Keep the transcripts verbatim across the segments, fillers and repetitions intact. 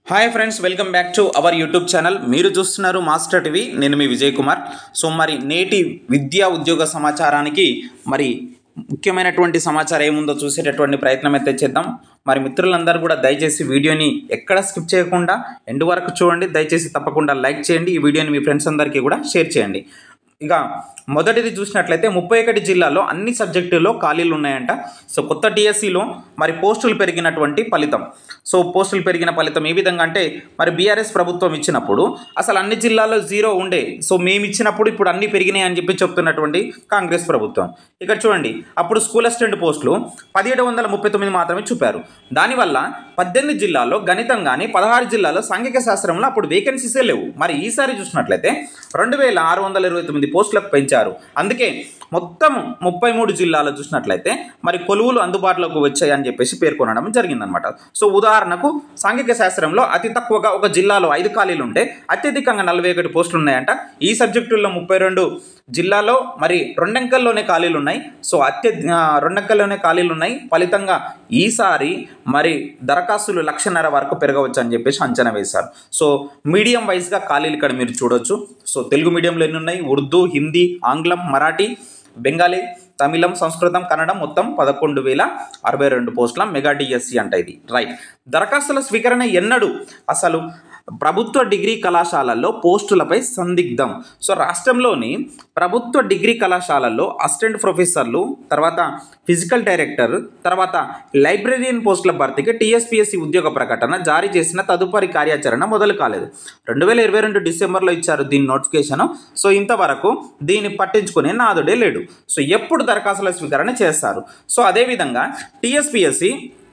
Hi friends, welcome back to our YouTube channel. మీరు చూస్తున్నారు master TV. నేను మీ Vijay Kumar. So మరి నేటి విద్యా ఉద్యోగ సమాచారానికి మరి ముఖ్యమైనటువంటి సమాచారం ఏముందో చూసేటటువంటి ప్రయత్నం అయితే చేద్దాం. మరి మిత్రులందరూ కూడా దయచేసి వీడియోని ఎక్కడ స్కిప్ చేయకుండా ఎండ్ వరకు చూడండి. దయచేసి తప్పకుండా లైక్ చేయండి. ఈ వీడియోని మీ ఫ్రెండ్స్ అందరికీ కూడా షేర్ చేయండి. ఇక మొదటిది చూసినట్లయితే ముప్పై ఒకటి జిల్లాల్లో అన్ని సబ్జెక్టుల్లో ఖాళీలు ఉన్నాయంట. సో కొత్త టీఎస్సీలో మరి పోస్టులు పెరిగినటువంటి ఫలితం. సో పోస్టులు పెరిగిన ఫలితం ఏ విధంగా అంటే మరి బీఆర్ఎస్ ప్రభుత్వం ఇచ్చినప్పుడు అసలు అన్ని జిల్లాల్లో జీరో ఉండే. సో మేము ఇచ్చినప్పుడు ఇప్పుడు అన్ని పెరిగినాయి అని చెప్పి చెప్తున్నటువంటి కాంగ్రెస్ ప్రభుత్వం. ఇక్కడ చూడండి, అప్పుడు స్కూల్ అసిస్టెంట్ పోస్టులు పదిహేడు వందల ముప్పై తొమ్మిది మాత్రమే చూపారు. దానివల్ల పద్దెనిమిది జిల్లాల్లో గణితం కానీ పదహారు జిల్లాల్లో సాంఘిక శాస్త్రంలో అప్పుడు వేకెన్సీసే లేవు. మరి ఈసారి చూసినట్లయితే రెండు వేల ఆరు వందల ఇరవై తొమ్మిది పోస్టులకు పెంచారు. అందుకే మొత్తం ముప్పై మూడు జిల్లాలో చూసినట్లయితే మరి కొలువులు అందుబాటులోకి వచ్చాయని చెప్పేసి పేర్కొనడం జరిగిందనమాట. సో ఉదాహరణకు సాంఘిక శాస్త్రంలో అతి తక్కువగా ఒక జిల్లాలో ఐదు ఖాళీలు ఉంటే అత్యధికంగా నలభై ఒకటి పోస్టులు ఉన్నాయంట. ఈ సబ్జెక్టుల్లో ముప్పై రెండు జిల్లాలో మరి రెండంకెల్లోనే ఖాళీలు ఉన్నాయి. సో అత్య రెండంకెల్లోనే ఖాళీలు ఉన్నాయి. ఫలితంగా ఈసారి మరి దరఖాస్తులు లక్షన్నర వరకు పెరగవచ్చు అని చెప్పేసి అంచనా వేశారు. సో మీడియం వైజ్గా ఖాళీలు ఇక్కడ మీరు చూడొచ్చు. సో తెలుగు మీడియంలో ఎన్ని ఉన్నాయి? ఉర్దూ, హిందీ, ఆంగ్లం, మరాఠీ, బెంగాలీ, తమిళం, సంస్కృతం, కన్నడం మొత్తం పదకొండు వేల అరవై రెండు పోస్టుల మెగా డిఎస్సి అంట ఇది. రైట్. దరఖాస్తుల స్వీకరణ ఎన్నడు? అసలు ప్రభుత్వ డిగ్రీ కళాశాలల్లో పోస్టులపై సందిగ్ధం. సో రాష్ట్రంలోని ప్రభుత్వ డిగ్రీ కళాశాలల్లో అసిస్టెంట్ ప్రొఫెసర్లు, తర్వాత ఫిజికల్ డైరెక్టర్, తర్వాత లైబ్రరీయన్ పోస్టుల భర్తీకి టీఎస్పీఎస్సీ ఉద్యోగ ప్రకటన జారీ చేసిన తదుపరి కార్యాచరణ మొదలు కాలేదు. రెండు వేల ఇరవై రెండు డిసెంబర్లో ఇచ్చారు దీని నోటిఫికేషన్. సో ఇంతవరకు దీన్ని పట్టించుకునే నాదుడే లేడు. సో ఎప్పుడు దరఖాస్తుల స్వీకరణ చేస్తారు? సో అదేవిధంగా టీఎస్పీఎస్సీ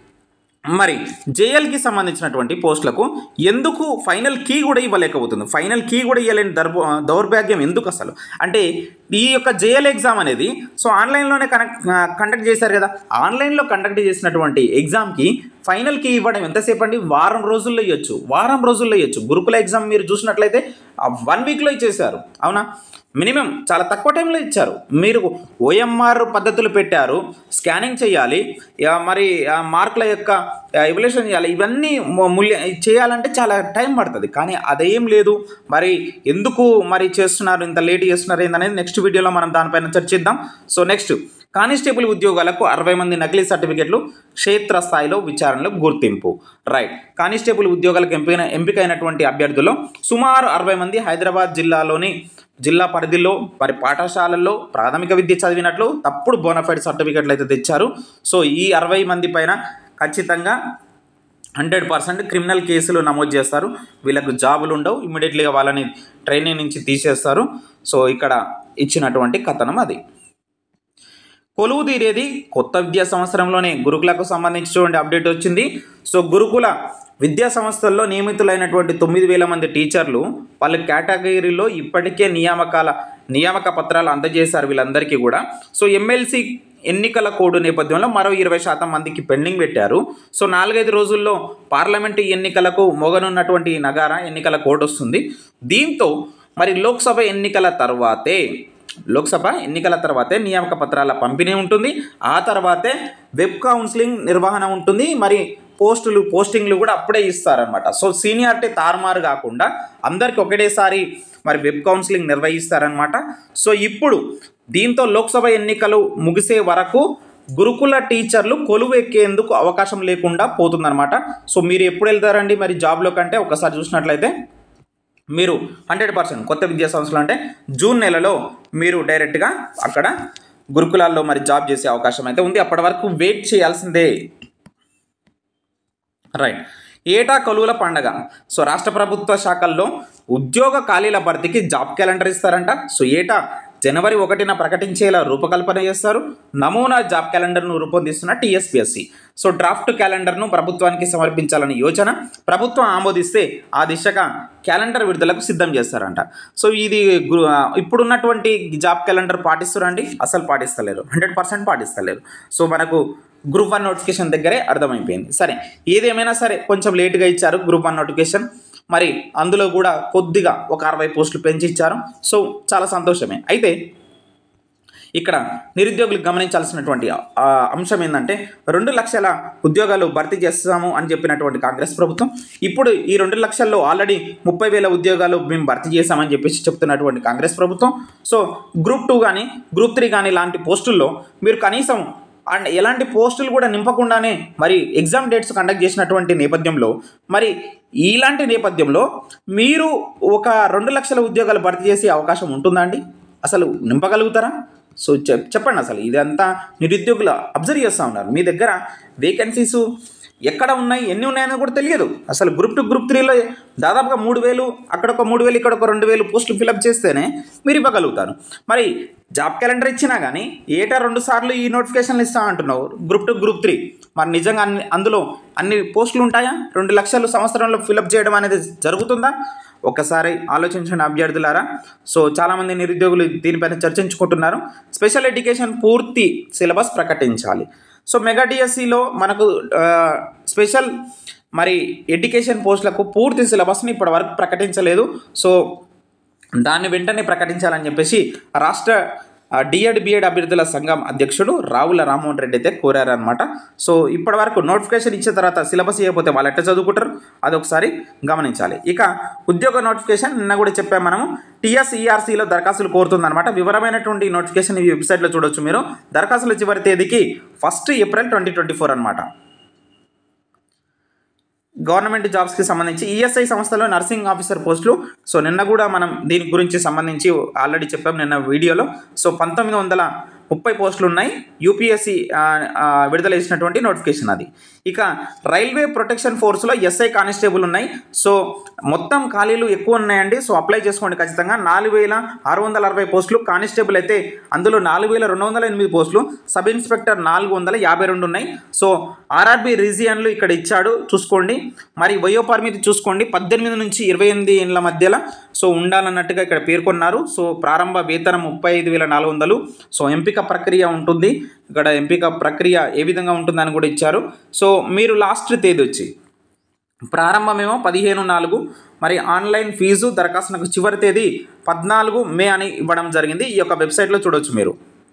మరి జేఎల్కి సంబంధించినటువంటి పోస్టులకు ఎందుకు ఫైనల్ కీ కూడా ఇవ్వలేకపోతుంది? ఫైనల్ కీ కూడా ఇవ్వలేని దర్భ దౌర్భాగ్యం ఎందుకు అసలు అంటే ఈ యొక్క జేఎల్ ఎగ్జామ్ అనేది సో ఆన్లైన్లోనే కనెక్ట్ కండక్ట్ చేశారు కదా. ఆన్లైన్లో కండక్ట్ చేసినటువంటి ఎగ్జామ్కి ఫైనల్ కీ ఇవ్వడం ఎంతసేపు అండి? వారం రోజుల్లో ఇవ్వచ్చు. వారం రోజుల్లో ఇవ్వచ్చు. గురుకుల ఎగ్జామ్ మీరు చూసినట్లయితే వన్ వీక్లో ఇచ్చేసారు. అవునా? మినిమం చాలా తక్కువ టైంలో ఇచ్చారు. మీరు ఓఎంఆర్ పద్ధతులు పెట్టారు, స్కానింగ్ చేయాలి, మరి మార్కుల యొక్క ఎవల్యూషన్ చేయాలి. ఇవన్నీ మూల్య చేయాలంటే చాలా టైం పడుతుంది. కానీ అదేం లేదు. మరి ఎందుకు మరి చేస్తున్నారు, ఇంత లేట్ చేస్తున్నారు ఏందనేది నెక్స్ట్ వీడియోలో మనం దానిపైన చర్చిద్దాం. సో నెక్స్ట్, కానిస్టేబుల్ ఉద్యోగాలకు అరవై మంది నకిలీ సర్టిఫికెట్లు క్షేత్రస్థాయిలో విచారణలో గుర్తింపు. రైట్. కానిస్టేబుల్ ఉద్యోగాలకు ఎంపిక ఎంపికైనటువంటి అభ్యర్థులు సుమారు అరవై మంది హైదరాబాద్ జిల్లాలోని జిల్లా పరిధిలో మరి పాఠశాలల్లో ప్రాథమిక విద్య చదివినట్లు తప్పుడు బోనఫైడ్ సర్టిఫికెట్లు అయితే తెచ్చారు. సో ఈ అరవై మంది పైన ఖచ్చితంగా హండ్రెడ్ పర్సెంట్ క్రిమినల్ కేసులు నమోదు చేస్తారు. వీళ్ళకు జాబులు ఉండవు. ఇమ్మీడియట్లీగా వాళ్ళని ట్రైనింగ్ నుంచి తీసేస్తారు. సో ఇక్కడ ఇచ్చినటువంటి కథనం అది. కొలువు తీరేది కొత్త విద్యా సంవత్సరంలోనే. గురుకులకు సంబంధించి చూడండి అప్డేట్ వచ్చింది. సో గురుకుల విద్యా సంస్థల్లో నియమితులైనటువంటి తొమ్మిది వేల మంది టీచర్లు వాళ్ళ కేటగిరీలో ఇప్పటికే నియామకాల నియామక పత్రాలు అందజేశారు వీళ్ళందరికీ కూడా. సో ఎమ్మెల్సీ ఎన్నికల కోడ్ నేపథ్యంలో మరో ఇరవై శాతం మందికి పెండింగ్ పెట్టారు. సో నాలుగైదు రోజుల్లో పార్లమెంటు ఎన్నికలకు మొగనున్నటువంటి నగార ఎన్నికల కోడ్ వస్తుంది. దీంతో మరి లోక్సభ ఎన్నికల తర్వాతే లోక్సభ ఎన్నికల తర్వాతే నియామక పత్రాల పంపిణీ ఉంటుంది. ఆ తర్వాతే వెబ్ కౌన్సిలింగ్ నిర్వహణ ఉంటుంది. మరి పోస్టులు పోస్టింగ్లు కూడా అప్పుడే ఇస్తారనమాట. సో సీనియారిటీ తారుమారు కాకుండా అందరికి ఒకటేసారి మరి వెబ్ కౌన్సిలింగ్ నిర్వహిస్తారనమాట. సో ఇప్పుడు దీంతో లోక్సభ ఎన్నికలు ముగిసే వరకు గురుకుల టీచర్లు కొలువు ఎక్కేందుకు అవకాశం లేకుండా పోతుందన్నమాట. సో మీరు ఎప్పుడు వెళ్తారండి మరి జాబ్లో కంటే ఒకసారి చూసినట్లయితే మీరు హండ్రెడ్ పర్సెంట్ కొత్త విద్యా సంస్థలు అంటే జూన్ నెలలో మీరు డైరెక్ట్గా అక్కడ గురుకులాల్లో మరి జాబ్ చేసే అవకాశం అయితే ఉంది. అప్పటి వరకు వెయిట్ చేయాల్సిందే. రైట్. ఏటా కొలువుల పండగ. సో రాష్ట్ర ప్రభుత్వ శాఖల్లో ఉద్యోగ ఖాళీల భర్తీకి జాబ్ క్యాలెండర్ ఇస్తారంట. సో ఏటా జనవరి ఒకటిన ప్రకటించేలా రూపకల్పన చేస్తారు. నమూనా జాబ్ క్యాలెండర్ను రూపొందిస్తున్న టీఎస్పీఎస్సీ. సో డ్రాఫ్ట్ క్యాలెండర్ను ప్రభుత్వానికి సమర్పించాలని యోచన. ప్రభుత్వం ఆమోదిస్తే ఆ దిశగా క్యాలెండర్ విడుదలకు సిద్ధం చేస్తారంట. సో ఇది ఇప్పుడున్నటువంటి జాబ్ క్యాలెండర్ పాటిస్తారండి? అసలు పాటిస్తలేరు. హండ్రెడ్ పర్సెంట్ పాటిస్తలేరు. సో మనకు గ్రూప్ వన్ నోటిఫికేషన్ దగ్గరే అర్థమైపోయింది. సరే, ఏదేమైనా సరే కొంచెం లేట్గా ఇచ్చారు గ్రూప్ వన్ నోటిఫికేషన్. మరి అందులో కూడా కొద్దిగా ఒక అరవై పోస్టులు పెంచి ఇచ్చారు. సో చాలా సంతోషమే. అయితే ఇక్కడ నిరుద్యోగులకు గమనించాల్సినటువంటి అంశం ఏంటంటే రెండు లక్షల ఉద్యోగాలు భర్తీ చేస్తాము అని చెప్పినటువంటి కాంగ్రెస్ ప్రభుత్వం ఇప్పుడు ఈ రెండు లక్షల్లో ఆల్రెడీ ముప్పై వేల ఉద్యోగాలు మేము భర్తీ చేస్తామని చెప్పేసి చెప్తున్నటువంటి కాంగ్రెస్ ప్రభుత్వం. సో గ్రూప్ టూ కానీ గ్రూప్ త్రీ కానీ లాంటి పోస్టుల్లో మీరు కనీసం అండ్ ఎలాంటి పోస్టులు కూడా నింపకుండానే మరి ఎగ్జామ్ డేట్స్ కండక్ట్ చేసినటువంటి నేపథ్యంలో మరి ఇలాంటి నేపథ్యంలో మీరు ఒక రెండు లక్షల ఉద్యోగాలు భర్తీ చేసే అవకాశం ఉంటుందా అండి? అసలు నింపగలుగుతారా? సో చెప్ చెప్పండి అసలు ఇదంతా నిరుద్యోగులు అబ్జర్వ్ చేస్తూ ఉన్నారు. మీ దగ్గర వేకెన్సీసు ఎక్కడ ఉన్నాయి, ఎన్ని ఉన్నాయని కూడా తెలియదు. అసలు గ్రూప్ టూ గ్రూప్ త్రీలో దాదాపుగా మూడు వేలు అక్కడ ఒక మూడు వేలు ఇక్కడ ఒక రెండు వేలు పోస్టులు ఫిలప్ చేస్తేనే మీరు ఇవ్వగలుగుతారు. మరి జాబ్ క్యాలెండర్ ఇచ్చినా కానీ ఏటా రెండు సార్లు ఈ నోటిఫికేషన్లు ఇస్తా అంటున్నావు గ్రూప్ టూ గ్రూప్ త్రీ. మరి నిజంగా అన్ని అందులో అన్ని పోస్టులు ఉంటాయా? రెండు లక్షలు సంవత్సరంలో ఫిలప్ చేయడం అనేది జరుగుతుందా? ఒకసారి ఆలోచించండి అభ్యర్థులారా. సో చాలామంది నిరుద్యోగులు దీనిపైన చర్చించుకుంటున్నారు. స్పెషల్ ఎడ్యుకేషన్ పూర్తి సిలబస్ ప్రకటించాలి. సో మెగా డిఎస్సిలో మనకు స్పెషల్ మరి ఎడ్యుకేషన్ పోస్టులకు పూర్తి సిలబస్ని ఇప్పటివరకు ప్రకటించలేదు. సో దాన్ని వెంటనే ప్రకటించాలని చెప్పేసి రాష్ట్ర డిఎడ్ బిఎడ్ అభ్యర్థుల సంఘం అధ్యక్షుడు రావుల రామ్మోహన్ రెడ్డి అయితే కోరారనమాట. సో ఇప్పటివరకు నోటిఫికేషన్ ఇచ్చిన తర్వాత సిలబస్ ఇవ్వకపోతే వాళ్ళు ఎట్లా చదువుకుంటారు అదొకసారి గమనించాలి. ఇక ఉద్యోగ నోటిఫికేషన్ నిన్న కూడా చెప్పాము మనము టీఎస్ఈఆర్సీలో దరఖాస్తులు కోరుతుందన్నమాట. వివరమైనటువంటి నోటిఫికేషన్ ఈ వెబ్సైట్లో చూడొచ్చు మీరు. దరఖాస్తుల చివరి తేదీకి first April twenty twenty four అనమాట. గవర్నమెంట్ జాబ్స్కి సంబంధించి ఈఎస్ఐ సంస్థలో నర్సింగ్ ఆఫీసర్ పోస్టులు. సో నిన్న కూడా మనం దీని గురించి సంబంధించి ఆల్రెడీ చెప్పాం నిన్న వీడియోలో. సో పంతొమ్మిది వందల ముప్పై పోస్టులు ఉన్నాయి. యూపీఎస్సీ విడుదల చేసినటువంటి నోటిఫికేషన్ అది. ఇక రైల్వే ప్రొటెక్షన్ ఫోర్స్లో ఎస్ఐ కానిస్టేబుల్ ఉన్నాయి. సో మొత్తం ఖాళీలు ఎక్కువ ఉన్నాయండి. సో అప్లై చేసుకోండి ఖచ్చితంగా. నాలుగు వేల ఆరు వందల అరవై పోస్టులు. కానిస్టేబుల్ అయితే అందులో నాలుగు వేల రెండు వందల ఎనిమిది పోస్టులు. సబ్ ఇన్స్పెక్టర్ నాలుగు వందల యాభై రెండు ఉన్నాయి. సో ఆర్ఆర్బి రీజియన్లు ఇక్కడ ఇచ్చాడు చూసుకోండి. మరి వయో పరిమితి చూసుకోండి పద్దెనిమిది నుంచి ఇరవై ఎనిమిది ఏళ్ళ మధ్యలో సో ఉండాలన్నట్టుగా ఇక్కడ పేర్కొన్నారు. సో ప్రారంభ వేతనం ముప్పై ఐదు వేల నాలుగు వందలు. సో ఎంపిక ప్రక్రియ ఉంటుంది. ఇక్కడ ఎంపిక ప్రక్రియ ఏ విధంగా ఉంటుందని కూడా ఇచ్చారు. సో మీరు లాస్ట్ తేదీ వచ్చి ప్రారంభమేమో పదిహేను నాలుగు. మరి ఆన్లైన్ ఫీజు దరఖాస్తుకు చివరి తేదీ పద్నాలుగు మే అని ఇవ్వడం జరిగింది. ఈ యొక్క వెబ్సైట్లో చూడొచ్చు మీరు.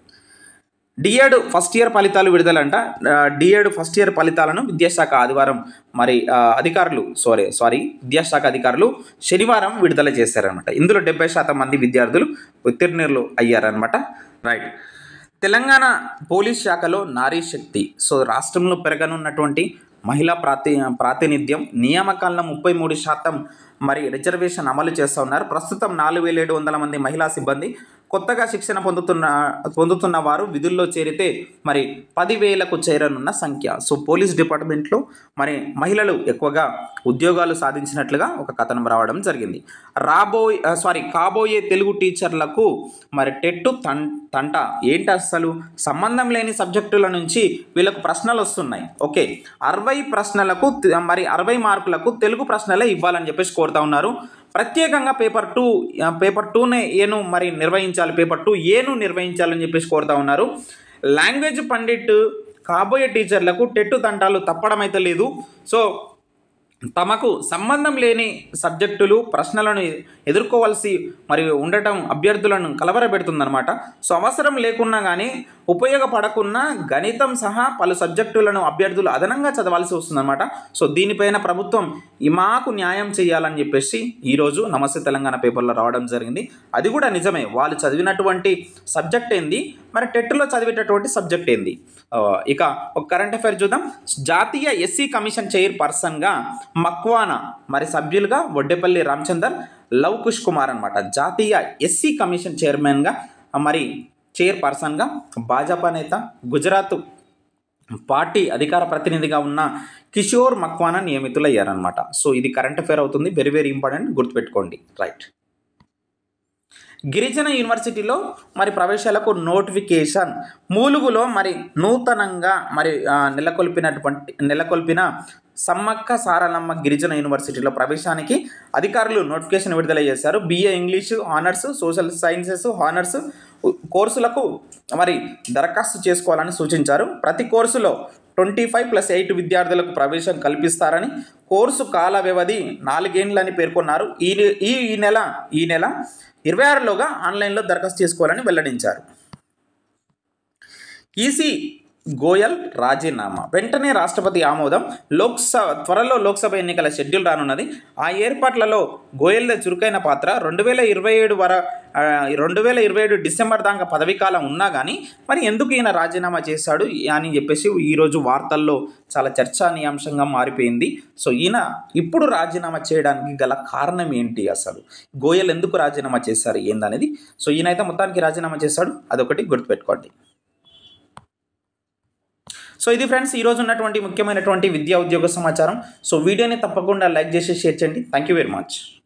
డిఎడ్ ఫస్ట్ ఇయర్ ఫలితాలు విడుదలంట. డిఎడ్ ఫస్ట్ ఇయర్ ఫలితాలను విద్యాశాఖ ఆదివారం మరి అధికారులు సారీ సారీ విద్యాశాఖ అధికారులు శనివారం విడుదల చేశారనమాట. ఇందులో డెబ్బై శాతం మంది విద్యార్థులు ఉత్తీర్ణులు అయ్యారనమాట. రైట్. తెలంగాణ పోలీస్ శాఖలో నారీ శక్తి. సో రాష్ట్రంలో పెరగనున్నటువంటి మహిళా ప్రాతి ప్రాతినిధ్యం నియామకాలను ముప్పై మూడు శాతం మరి రిజర్వేషన్ అమలు చేస్తూ ఉన్నారు. ప్రస్తుతం నాలుగు వేల ఏడు వందల మంది మహిళా సిబ్బంది కొత్తగా శిక్షణ పొందుతున్న పొందుతున్న వారు విధుల్లో చేరితే మరి పదివేలకు చేరనున్న సంఖ్య. సో పోలీస్ డిపార్ట్మెంట్లో మరి మహిళలు ఎక్కువగా ఉద్యోగాలు సాధించినట్లుగా ఒక కథనం రావడం జరిగింది. రాబోయే సారీ కాబోయే తెలుగు టీచర్లకు మరి టెట్టు తం తంట ఏంటి అసలు సంబంధం లేని సబ్జెక్టుల నుంచి వీళ్ళకు ప్రశ్నలు వస్తున్నాయి. ఓకే, అరవై ప్రశ్నలకు మరి అరవై మార్కులకు తెలుగు ప్రశ్నలే ఇవ్వాలని చెప్పేసి కోరుతా ఉన్నారు. ప్రత్యేకంగా పేపర్ టూ పేపర్ టూనే ఏను మరి నిర్వహించాలి పేపర్ టూ ఏను నిర్వహించాలని చెప్పేసి కోరుతా ఉన్నారు. లాంగ్వేజ్ పండిట్ కాబోయే టీచర్లకు టెట్టు తంటాలు తప్పడం అయితే లేదు. సో తమకు సంబంధం లేని సబ్జెక్టులు ప్రశ్నలను ఎదుర్కోవాల్సి మరి ఉండటం అభ్యర్థులను కలవరపెడుతుందన్నమాట. సో అవసరం లేకున్నా కానీ ఉపయోగపడకున్నా గణితం సహా పలు సబ్జెక్టులను అభ్యర్థులు అదనంగా చదవాల్సి వస్తుందన్నమాట. సో దీనిపైన ప్రభుత్వం మాకు న్యాయం చేయాలని చెప్పేసి ఈరోజు నమస్తే తెలంగాణ పేపర్లో రావడం జరిగింది. అది కూడా నిజమే. వాళ్ళు చదివినటువంటి సబ్జెక్ట్ ఏంది, మరి టెట్లో చదివేటటువంటి సబ్జెక్ట్ ఏంది. ఇక ఒక కరెంట్ అఫైర్ చూద్దాం. జాతీయ ఎస్సీ కమిషన్ చైర్పర్సన్గా మక్వానా, మరి సభ్యులుగా వడ్డేపల్లి రామచందర్, లవ్ కుష్ కుమార్ అనమాట. జాతీయ ఎస్సీ కమిషన్ చైర్మన్గా మరి చైర్పర్సన్గా భాజపా నేత గుజరాత్ పార్టీ అధికార ప్రతినిధిగా ఉన్న కిషోర్ మక్వానా నియమితులయ్యారనమాట. సో ఇది కరెంట్ అఫైర్ అవుతుంది. వెరీ వెరీ ఇంపార్టెంట్, గుర్తుపెట్టుకోండి. రైట్. గిరిజన యూనివర్సిటీలో మరి ప్రవేశాలకు నోటిఫికేషన్. మూలుగులో మరి నూతనంగా మరి నెలకొల్పినటువంటి నెలకొల్పిన సమ్మక్క సారలమ్మ గిరిజన యూనివర్సిటీలో ప్రవేశానికి అధికారులు నోటిఫికేషన్ విడుదల చేశారు. BA English honours, social sciences honours కోర్సులకు మరి దరఖాస్తు చేసుకోవాలని సూచించారు. ప్రతి కోర్సులో ట్వంటీ ఫైవ్ ప్లస్ ఎయిట్ విద్యార్థులకు ప్రవేశం కల్పిస్తారని, కోర్సు కాల వ్యవధి నాలుగేండ్లని పేర్కొన్నారు. ఈ ఈ నెల ఈ నెల ఇరవై ఆరులోగా ఆన్లైన్లో దరఖాస్తు చేసుకోవాలని వెల్లడించారు. ఈసీ గోయల్ రాజీనామా వెంటనే రాష్ట్రపతి ఆమోదం. లోక్సభ త్వరలో లోక్సభ ఎన్నికల షెడ్యూల్ రానున్నది. ఆ ఏర్పాట్లలో గోయల్దే చురుకైన పాత్ర. రెండు వేల ఇరవై ఏడు వర రెండు వేల ఇరవై ఏడు డిసెంబర్ దాకా పదవీకాలం ఉన్నా కానీ మరి ఎందుకు ఈయన రాజీనామా చేశాడు అని చెప్పేసి ఈరోజు వార్తల్లో చాలా చర్చానీయాంశంగా మారిపోయింది. సో ఈయన ఇప్పుడు రాజీనామా చేయడానికి గల కారణం ఏంటి, అసలు గోయల్ ఎందుకు రాజీనామా చేశారు ఏందనేది. సో ఈయనైతే మొత్తానికి రాజీనామా చేశాడు, అదొకటి గుర్తుపెట్టుకోండి. సో ఇది ఫ్రెండ్స్ ఈరోజు ఉన్నటువంటి ముఖ్యమైనటువంటి విద్యా ఉద్యోగ సమాచారం. సో వీడియోని తప్పకుండా లైక్ చేసి షేర్ చేయండి. Thank you very much.